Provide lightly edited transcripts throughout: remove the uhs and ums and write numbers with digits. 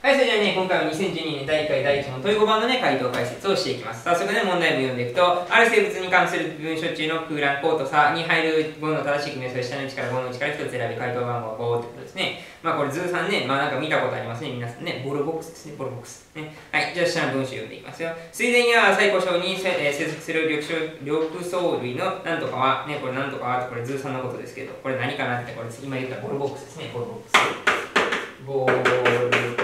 はい、それではね、今回は2012年第1回第1問問い5番のね、回答解説をしていきます。早速ね、問題文読んでいくと、ある生物に関する文書中の空欄項と差に入る語の正しい組み合わせを下のうちから5のうちから1つ選び、回答番号は5ってことですね。まあこれ図さんね、まあなんか見たことありますね、皆さんね。ボールボックスですね、ボールボックス。ね、はい、じゃあ下の文章読んでいきますよ。水田や最古章に生息する緑藻類のなんとかは、ね、これなんとかは、これ図さんのことですけど、これ何かなって、これ今言ったボールボックスですね、ボールボックス。ボールボックス。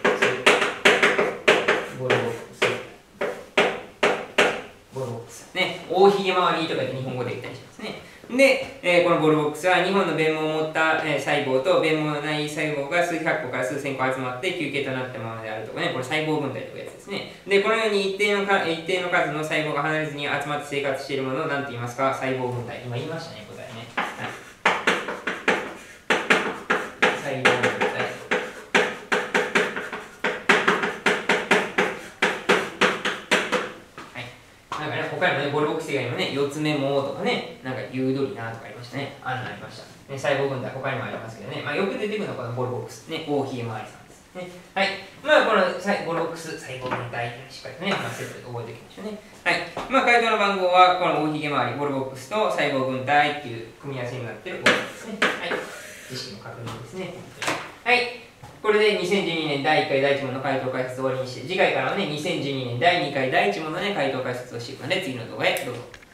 ね、大ひげ回りとかで日本語で言ったりしますね。で、このボールボックスは2本の弁毛を持った細胞と弁毛のない細胞が数百個から数千個集まって球形となったものであるとかね、これ細胞分体というやつですね。で、このように一定の数の細胞が離れずに集まって生活しているものを何て言いますか？細胞分体。今言いましたね、答えね。はい、細胞分体。なんかね、他にもね、ボールボックス以外にもね、四つ目もとかね、なんか有鳥なとかありましたね。あんなありました。ね、細胞分体他にもありますけどね、まあよく出てくるのはこのボールボックス。ね、大ひげ回りさんです。ね。はい。まあこのボールボックス、細胞分体、しっかりとね、セットで覚えておきましょうね。はい。まあ回答の番号は、この大ひげ回り、ボールボックスと細胞分体っていう組み合わせになっているボールですね。はい。知識の確認ですね。はい。これで2012年第1回第1問の回答解説を終わりにして、次回からはね、2012年第2回第1問のね、回答解説をしていくので、次の動画へどうぞ。